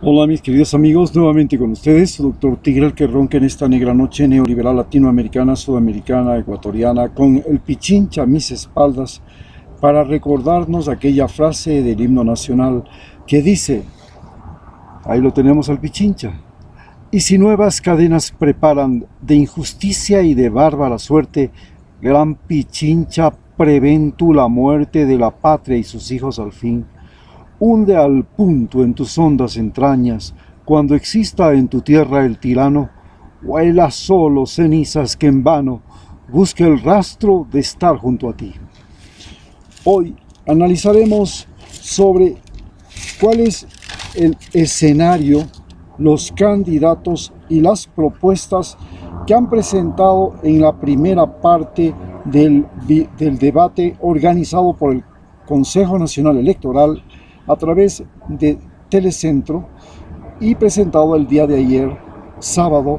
Hola mis queridos amigos, nuevamente con ustedes, su doctor Tigre, el que ronca en esta negra noche neoliberal latinoamericana, sudamericana, ecuatoriana, con el Pichincha a mis espaldas, para recordarnos aquella frase del himno nacional que dice, ahí lo tenemos al Pichincha, y si nuevas cadenas preparan de injusticia y de bárbara suerte, gran Pichincha, prevén tú la muerte de la patria y sus hijos al fin. Hunde al punto en tus hondas entrañas, cuando exista en tu tierra el tirano, huela solo cenizas que en vano busque el rastro de estar junto a ti. Hoy analizaremos sobre cuál es el escenario, los candidatos y las propuestas que han presentado en la primera parte del debate organizado por el Consejo Nacional Electoral a través de Telecentro y presentado el día de ayer, sábado,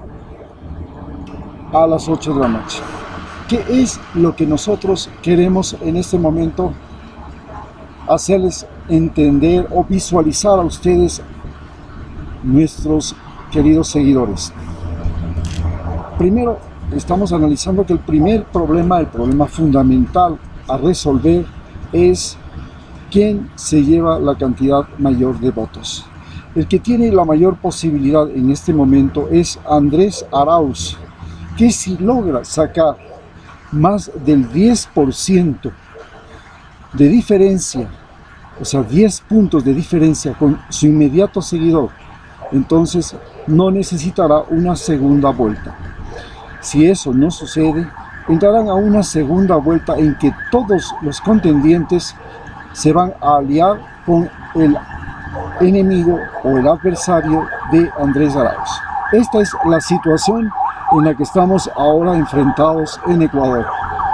a las 8 de la noche. ¿Qué es lo que nosotros queremos en este momento hacerles entender o visualizar a ustedes, nuestros queridos seguidores? Primero, estamos analizando que el primer problema, el problema fundamental a resolver es quién se lleva la cantidad mayor de votos. El que tiene la mayor posibilidad en este momento es Andrés Arauz, que si logra sacar más del 10% de diferencia, o sea 10 puntos de diferencia con su inmediato seguidor, entonces no necesitará una segunda vuelta. Si eso no sucede, entrarán a una segunda vuelta en que todos los contendientes se van a aliar con el enemigo o el adversario de Andrés Arauz. Esta es la situación en la que estamos ahora enfrentados en Ecuador.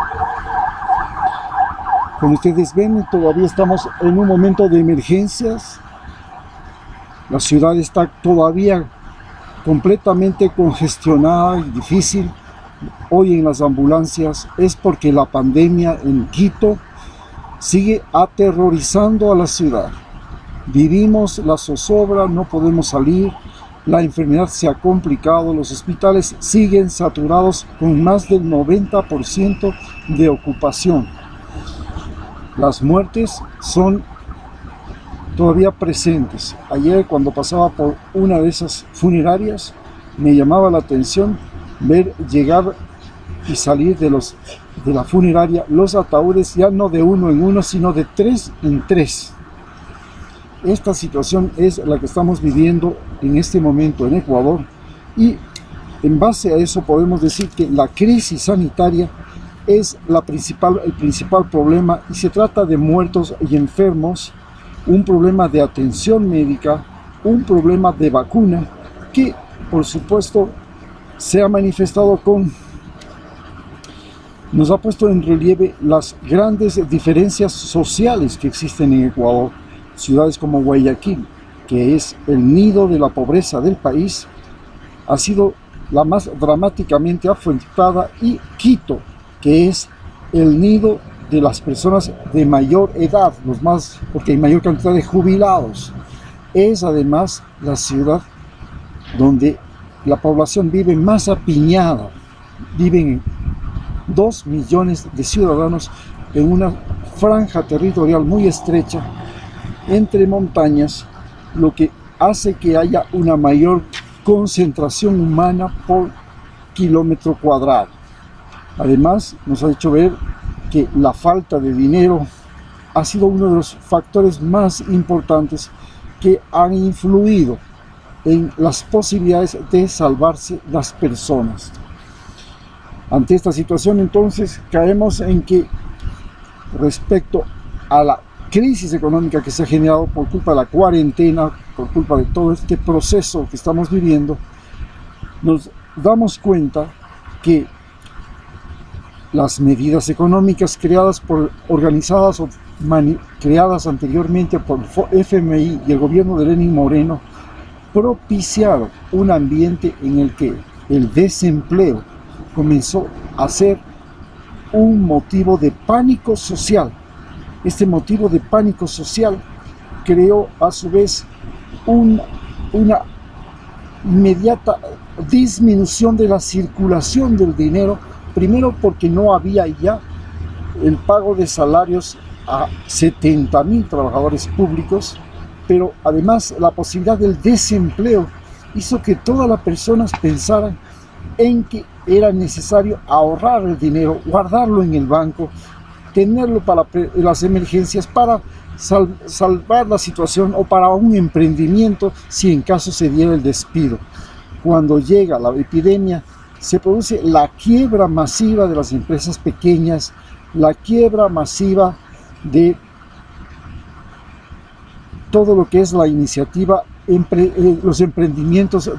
Como ustedes ven, todavía estamos en un momento de emergencias. La ciudad está todavía completamente congestionada y difícil. Hoy en las ambulancias es porque la pandemia en Quito sigue aterrorizando a la ciudad. Vivimos la zozobra, no podemos salir, la enfermedad se ha complicado, los hospitales siguen saturados con más del 90% de ocupación. Las muertes son todavía presentes. Ayer, cuando pasaba por una de esas funerarias, me llamaba la atención ver llegar y salir de la funeraria los ataúdes, ya no de uno en uno, sino de 3 en 3. Esta situación es la que estamos viviendo en este momento en Ecuador, y en base a eso podemos decir que la crisis sanitaria es el principal problema, y se trata de muertos y enfermos, un problema de atención médica, un problema de vacuna, que por supuesto se ha manifestado nos ha puesto en relieve las grandes diferencias sociales que existen en Ecuador. Ciudades como Guayaquil, que es el nido de la pobreza del país, ha sido la más dramáticamente afectada, y Quito, que es el nido de las personas de mayor edad, porque hay mayor cantidad de jubilados. Es además la ciudad donde la población vive más apiñada. Viven 2 millones de ciudadanos en una franja territorial muy estrecha entre montañas, lo que hace que haya una mayor concentración humana por kilómetro cuadrado. Además, nos ha hecho ver que la falta de dinero ha sido uno de los factores más importantes que han influido en las posibilidades de salvarse las personas. Ante esta situación, entonces, caemos en que respecto a la crisis económica que se ha generado por culpa de la cuarentena, por culpa de todo este proceso que estamos viviendo, nos damos cuenta que las medidas económicas creadas creadas anteriormente por FMI y el gobierno de Lenín Moreno propiciaron un ambiente en el que el desempleo comenzó a ser un motivo de pánico social. Este motivo de pánico social creó a su vez un una inmediata disminución de la circulación del dinero, primero porque no había ya el pago de salarios a 70.000 trabajadores públicos, pero además la posibilidad del desempleo hizo que todas las personas pensaran en que era necesario ahorrar el dinero, guardarlo en el banco, tenerlo para las emergencias, para salvar la situación o para un emprendimiento si en caso se diera el despido. Cuando llega la epidemia, se produce la quiebra masiva de las empresas pequeñas, la quiebra masiva de todo lo que es la iniciativa, los emprendimientos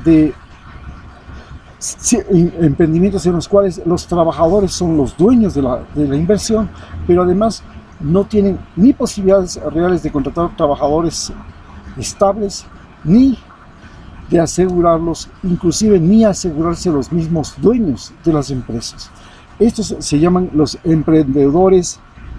en los cuales los trabajadores son los dueños de la inversión, pero además no tienen ni posibilidades reales de contratar trabajadores estables, ni de asegurarlos, inclusive ni asegurarse los mismos dueños de las empresas. Estos se llaman los emprendedores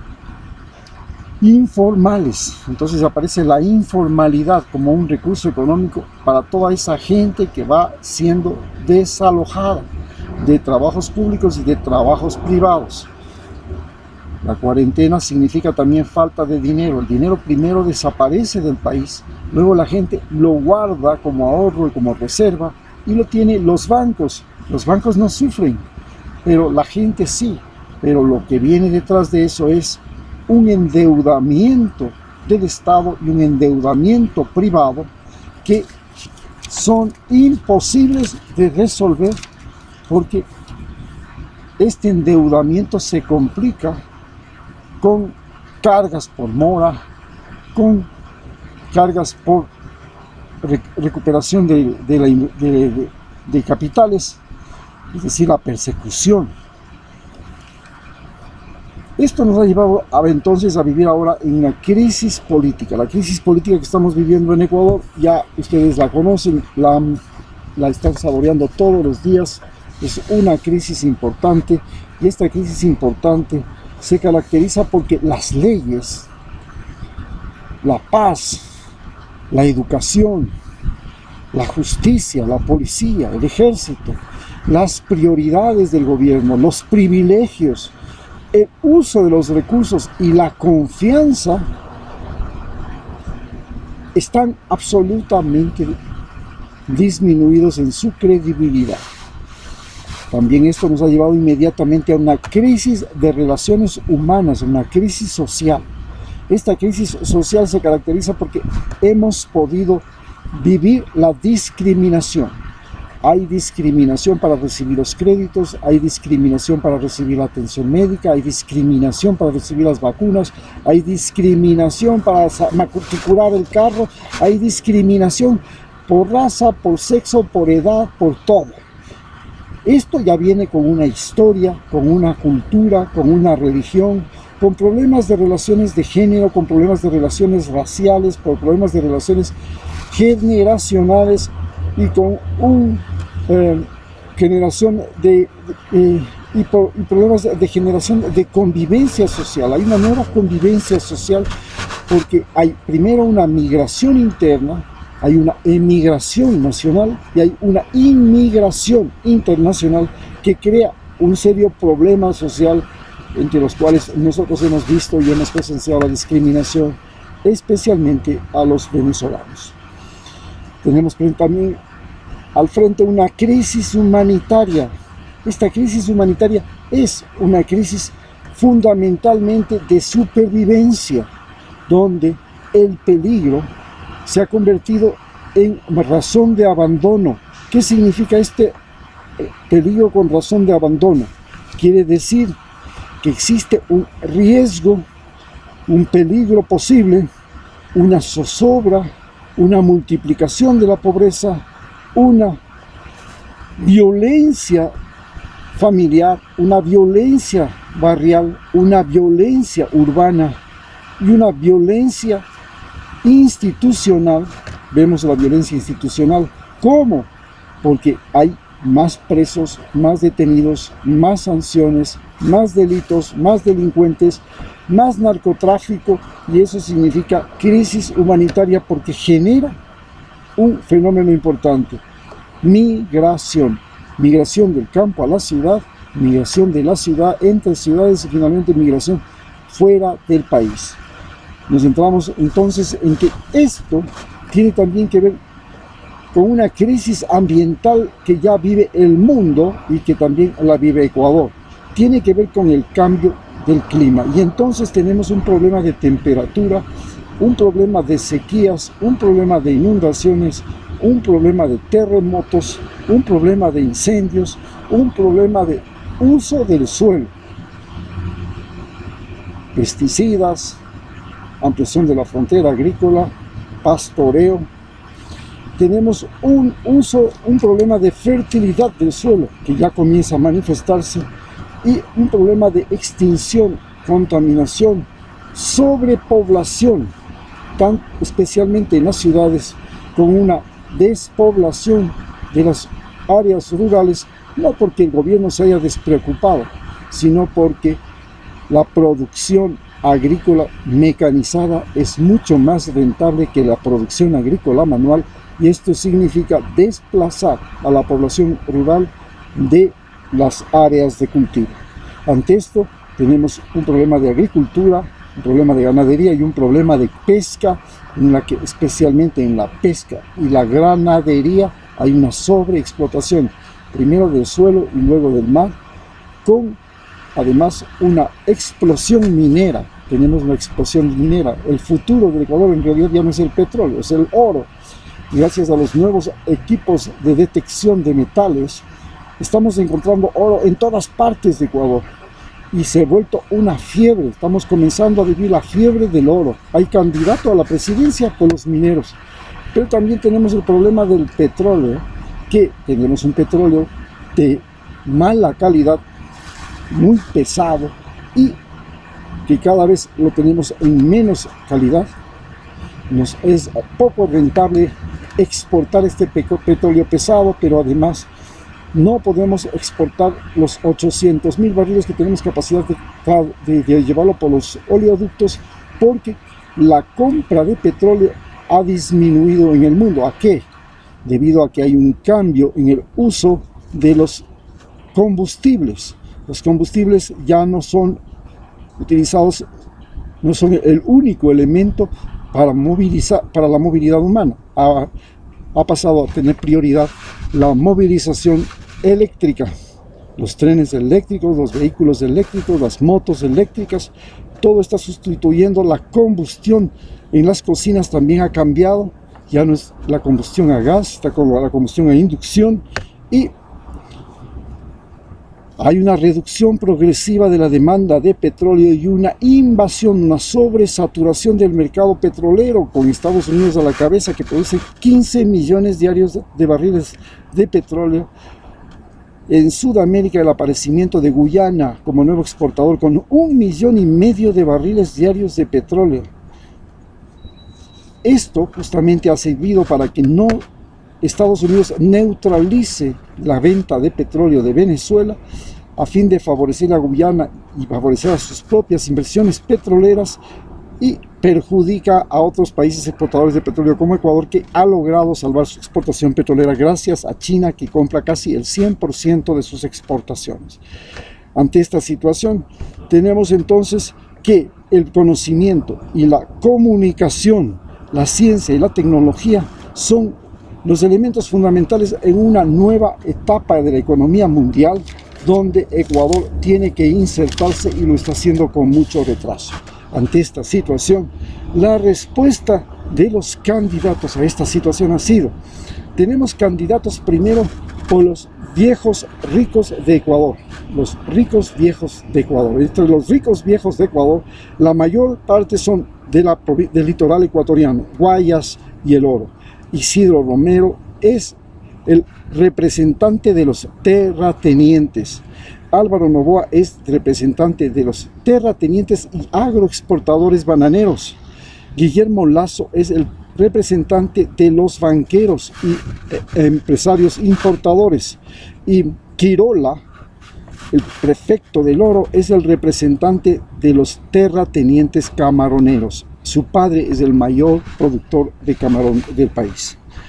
informales. Entonces aparece la informalidad como un recurso económico para toda esa gente que va siendo desalojada de trabajos públicos y de trabajos privados. La cuarentena significa también falta de dinero. El dinero primero desaparece del país, luego la gente lo guarda como ahorro y como reserva y lo tiene los bancos. Los bancos no sufren, pero la gente sí. Pero lo que viene detrás de eso es un endeudamiento del Estado y un endeudamiento privado que son imposibles de resolver, porque este endeudamiento se complica con cargas por mora, con cargas por recuperación de capitales, es decir, la persecución. Esto nos ha llevado entonces a vivir ahora en una crisis política. La crisis política que estamos viviendo en Ecuador, ya ustedes la conocen, la están saboreando todos los días. Es una crisis importante, y esta crisis importante se caracteriza porque las leyes, la paz, la educación, la justicia, la policía, el ejército, las prioridades del gobierno, los privilegios, el uso de los recursos y la confianza están absolutamente disminuidos en su credibilidad. También esto nos ha llevado inmediatamente a una crisis de relaciones humanas, una crisis social. Esta crisis social se caracteriza porque hemos podido vivir la discriminación. Hay discriminación para recibir los créditos, hay discriminación para recibir la atención médica, hay discriminación para recibir las vacunas, hay discriminación para matricular el carro, hay discriminación por raza, por sexo, por edad, por todo. Esto ya viene con una historia, con una cultura, con una religión, con problemas de relaciones de género, con problemas de relaciones raciales, con problemas de relaciones generacionales y con una generación y problemas de generación de convivencia social. Hay una nueva convivencia social porque hay primero una migración interna, hay una emigración nacional y hay una inmigración internacional que crea un serio problema social, entre los cuales nosotros hemos visto y hemos presenciado la discriminación, especialmente a los venezolanos. Tenemos también al frente una crisis humanitaria. Esta crisis humanitaria es una crisis fundamentalmente de supervivencia, donde el peligro se ha convertido en razón de abandono. ¿Qué significa este peligro con razón de abandono? Quiere decir que existe un riesgo, un peligro posible, una zozobra, una multiplicación de la pobreza, una violencia familiar, una violencia barrial, una violencia urbana y una violencia institucional. Vemos la violencia institucional. ¿Cómo? Porque hay más presos, más detenidos, más sanciones, más delitos, más delincuentes, más narcotráfico, y eso significa crisis humanitaria porque genera un fenómeno importante: migración. Migración del campo a la ciudad, migración de la ciudad entre ciudades y finalmente migración fuera del país. Nos centramos entonces en que esto tiene también que ver con una crisis ambiental que ya vive el mundo y que también la vive Ecuador. Tiene que ver con el cambio del clima y entonces tenemos un problema de temperatura, un problema de sequías, un problema de inundaciones, un problema de terremotos, un problema de incendios, un problema de uso del suelo, pesticidas, ampliación de la frontera agrícola, pastoreo. Tenemos un problema de fertilidad del suelo que ya comienza a manifestarse y un problema de extinción, contaminación, sobrepoblación, especialmente en las ciudades, con una despoblación de las áreas rurales, no porque el gobierno se haya despreocupado, sino porque la producción agrícola mecanizada es mucho más rentable que la producción agrícola manual, y esto significa desplazar a la población rural de las áreas de cultivo. Ante esto tenemos un problema de agricultura, un problema de ganadería y un problema de pesca, en la que especialmente en la pesca y la ganadería hay una sobreexplotación, primero del suelo y luego del mar, con además una explosión minera. Tenemos una explosión minera. El futuro del Ecuador en realidad ya no es el petróleo, es el oro. Gracias a los nuevos equipos de detección de metales, estamos encontrando oro en todas partes de Ecuador. Y se ha vuelto una fiebre. Estamos comenzando a vivir la fiebre del oro. Hay candidato a la presidencia por los mineros. Pero también tenemos el problema del petróleo, que tenemos un petróleo de mala calidad, muy pesado, y que cada vez lo tenemos en menos calidad. Nos es poco rentable exportar este petróleo pesado, pero además no podemos exportar los 800.000 barriles que tenemos capacidad de llevarlo por los oleoductos, porque la compra de petróleo ha disminuido en el mundo. ¿A qué? Debido a que hay un cambio en el uso de los combustibles. Los combustibles ya no son utilizados, no son el único elemento para la movilidad humana. Ha pasado a tener prioridad la movilización eléctrica, los trenes eléctricos, los vehículos eléctricos, las motos eléctricas. Todo está sustituyendo la combustión. En las cocinas también ha cambiado, ya no es la combustión a gas, está con la combustión a inducción, y hay una reducción progresiva de la demanda de petróleo y una invasión, una sobresaturación del mercado petrolero, con Estados Unidos a la cabeza, que produce 15 millones diarios de barriles de petróleo. En Sudamérica, el aparecimiento de Guyana como nuevo exportador con 1,5 millones de barriles diarios de petróleo. Esto justamente ha servido para que Estados Unidos neutralice la venta de petróleo de Venezuela, a fin de favorecer a Guyana y favorecer a sus propias inversiones petroleras, y perjudica a otros países exportadores de petróleo como Ecuador, que ha logrado salvar su exportación petrolera gracias a China, que compra casi el 100% de sus exportaciones. Ante esta situación, tenemos entonces que el conocimiento y la comunicación, la ciencia y la tecnología son los elementos fundamentales en una nueva etapa de la economía mundial, donde Ecuador tiene que insertarse y lo está haciendo con mucho retraso. Ante esta situación, la respuesta de los candidatos a esta situación ha sido: tenemos candidatos primero por los viejos ricos de Ecuador, los ricos viejos de Ecuador. Entre los ricos viejos de Ecuador, la mayor parte son del litoral ecuatoriano, Guayas y El Oro. Isidro Romero es el representante de los terratenientes. Álvaro Noboa es representante de los terratenientes y agroexportadores bananeros. Guillermo Lazo es el representante de los banqueros y empresarios importadores. Y Quirola, el prefecto del oro, es el representante de los terratenientes camaroneros. Su padre es el mayor productor de camarón del país.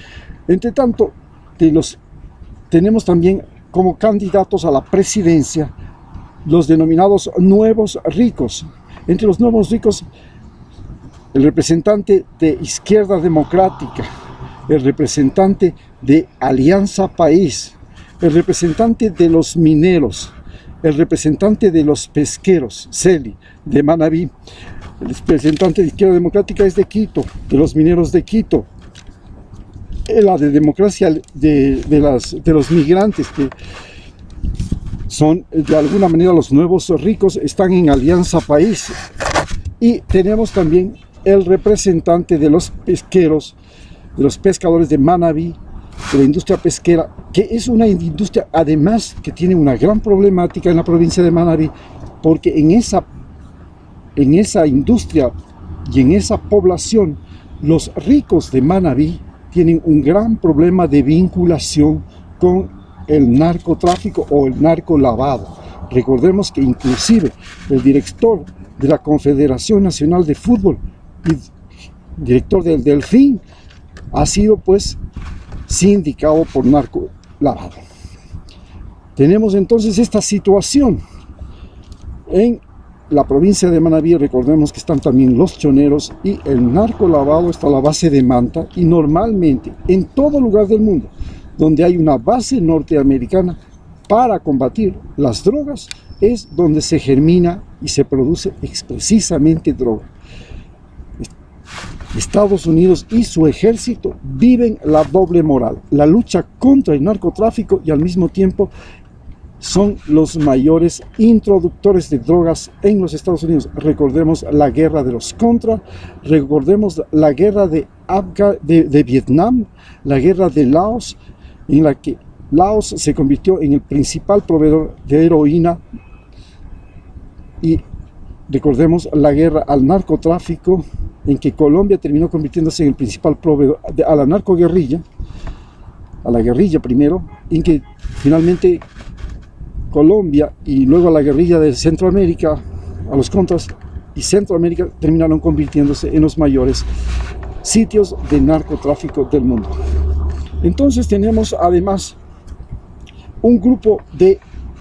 Entre tanto, tenemos también como candidatos a la presidencia los denominados nuevos ricos. Entre los nuevos ricos, el representante de Izquierda Democrática, el representante de Alianza País, el representante de los mineros, el representante de los pesqueros, Celi, de Manabí, el representante de Izquierda Democrática es de Quito, de los mineros de Quito, la de democracia de los migrantes, que son de alguna manera los nuevos ricos, están en Alianza País. Y tenemos también el representante de los pesqueros, de los pescadores de Manabí, de la industria pesquera, que es una industria además que tiene una gran problemática en la provincia de Manabí, porque en esa industria y en esa población, los ricos de Manabí tienen un gran problema de vinculación con el narcotráfico o el narcolavado. Recordemos que inclusive el director de la Confederación Nacional de Fútbol y director del Delfín ha sido pues sindicado por narcolavado. Tenemos entonces esta situación en la provincia de Manabí. Recordemos que están también los choneros y el narcolavado está a la base de Manta, y normalmente en todo lugar del mundo donde hay una base norteamericana para combatir las drogas es donde se germina y se produce precisamente droga. Estados Unidos y su ejército viven la doble moral, la lucha contra el narcotráfico, y al mismo tiempo son los mayores introductores de drogas en los Estados Unidos. Recordemos la guerra de los Contra, recordemos la guerra de Vietnam, la guerra de Laos, en la que Laos se convirtió en el principal proveedor de heroína, y recordemos la guerra al narcotráfico, en que Colombia terminó convirtiéndose en el principal proveedor a la narcoguerrilla, a la guerrilla primero, en que finalmente Colombia y luego a la guerrilla de Centroamérica, a los Contras y Centroamérica, terminaron convirtiéndose en los mayores sitios de narcotráfico del mundo. Entonces tenemos además un grupo de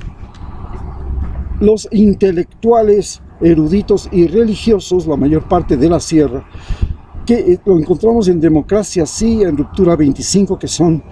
los intelectuales, eruditos y religiosos, la mayor parte de la sierra, que lo encontramos en Democracia Sí, en Ruptura 25, que son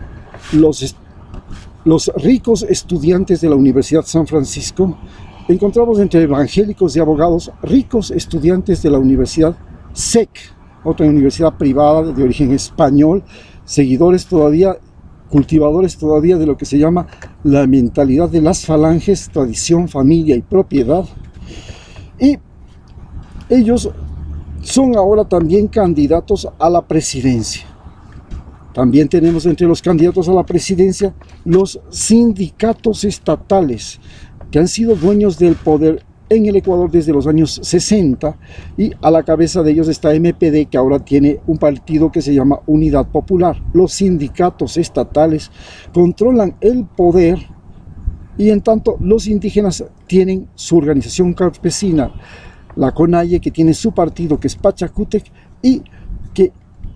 los ricos estudiantes de la Universidad San Francisco. Encontramos entre evangélicos y abogados ricos estudiantes de la Universidad SEC, otra universidad privada de origen español, seguidores todavía, cultivadores todavía de lo que se llama la mentalidad de las falanges, tradición, familia y propiedad. Y ellos son ahora también candidatos a la presidencia. También tenemos entre los candidatos a la presidencia los sindicatos estatales, que han sido dueños del poder en el Ecuador desde los años 60, y a la cabeza de ellos está MPD, que ahora tiene un partido que se llama Unidad Popular. Los sindicatos estatales controlan el poder, y en tanto los indígenas tienen su organización campesina, la CONAIE, que tiene su partido, que es Pachacútec, y que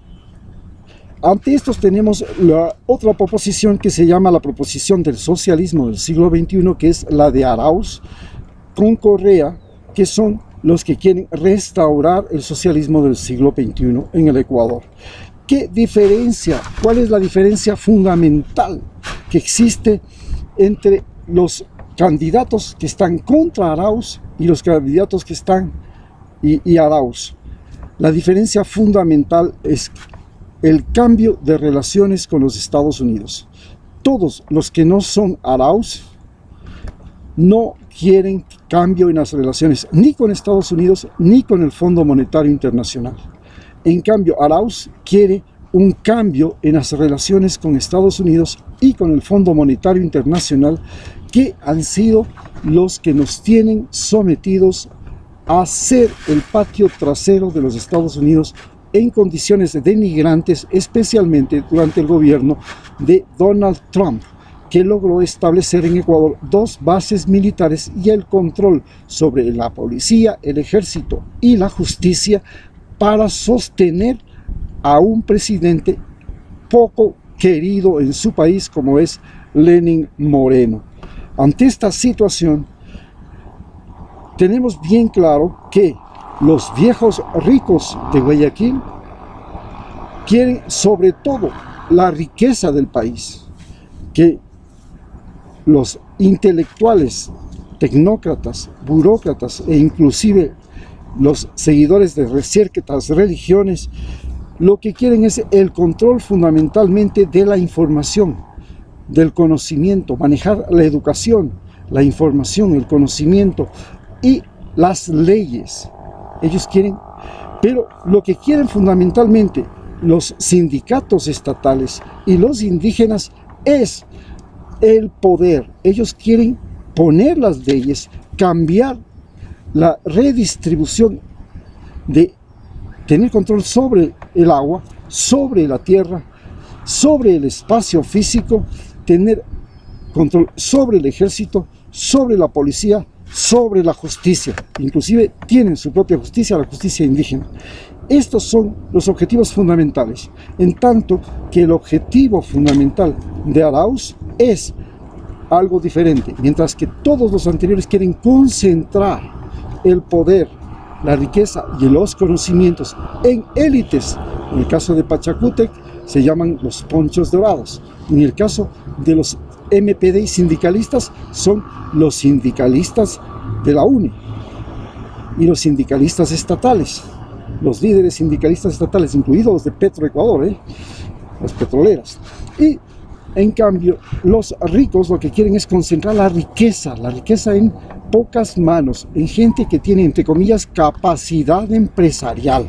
ante estos tenemos la otra proposición que se llama la proposición del socialismo del siglo XXI, que es la de Arauz con Correa, que son los que quieren restaurar el socialismo del siglo XXI en el Ecuador. ¿Qué diferencia? ¿Cuál es la diferencia fundamental que existe entre los candidatos que están contra Arauz y los candidatos que están y Arauz? La diferencia fundamental es el cambio de relaciones con los Estados Unidos. Todos los que no son Arauz no quieren cambio en las relaciones ni con Estados Unidos ni con el Fondo Monetario Internacional. En cambio, Arauz quiere un cambio en las relaciones con Estados Unidos y con el Fondo Monetario Internacional, que han sido los que nos tienen sometidos a ser el patio trasero de los Estados Unidos en condiciones denigrantes, especialmente durante el gobierno de Donald Trump, que logró establecer en Ecuador 2 bases militares y el control sobre la policía, el ejército y la justicia para sostener a un presidente poco querido en su país como es Lenín Moreno. Ante esta situación, tenemos bien claro que los viejos ricos de Guayaquil quieren sobre todo la riqueza del país, que los intelectuales, tecnócratas, burócratas e inclusive los seguidores de ciertas religiones lo que quieren es el control fundamentalmente de la información, del conocimiento, manejar la educación, la información, el conocimiento y las leyes. Ellos quieren, pero lo que quieren fundamentalmente los sindicatos estatales y los indígenas es el poder. Ellos quieren poner las leyes, cambiar la redistribución, de tener control sobre el agua, sobre la tierra, sobre el espacio físico, tener control sobre el ejército, sobre la policía, sobre la justicia. Inclusive tienen su propia justicia, la justicia indígena. Estos son los objetivos fundamentales, en tanto que el objetivo fundamental de Arauz es algo diferente, mientras que todos los anteriores quieren concentrar el poder, la riqueza y los conocimientos en élites. En el caso de Pachacútec se llaman los ponchos dorados. En el caso de los MPD y sindicalistas son los sindicalistas de la UNE y los sindicalistas estatales, los líderes sindicalistas estatales, incluidos los de Petroecuador, las petroleras. Y en cambio, los ricos lo que quieren es concentrar la riqueza en pocas manos, en gente que tiene, entre comillas, capacidad empresarial.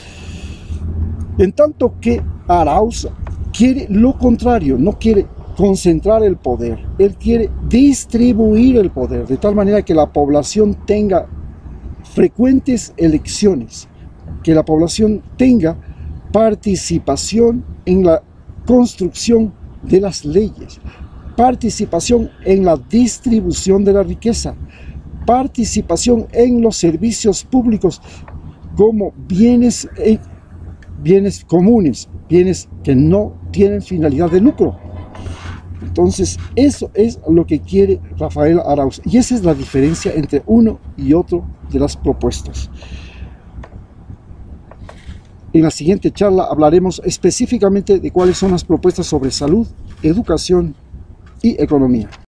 En tanto que Arauz quiere lo contrario, no quiere concentrar el poder, él quiere distribuir el poder, de tal manera que la población tenga frecuentes elecciones, que la población tenga participación en la construcción de las leyes, participación en la distribución de la riqueza, participación en los servicios públicos como bienes comunes, bienes que no tienen finalidad de lucro. Entonces, eso es lo que quiere Rafael Arauz, y esa es la diferencia entre uno y otro de las propuestas. En la siguiente charla hablaremos específicamente de cuáles son las propuestas sobre salud, educación y economía.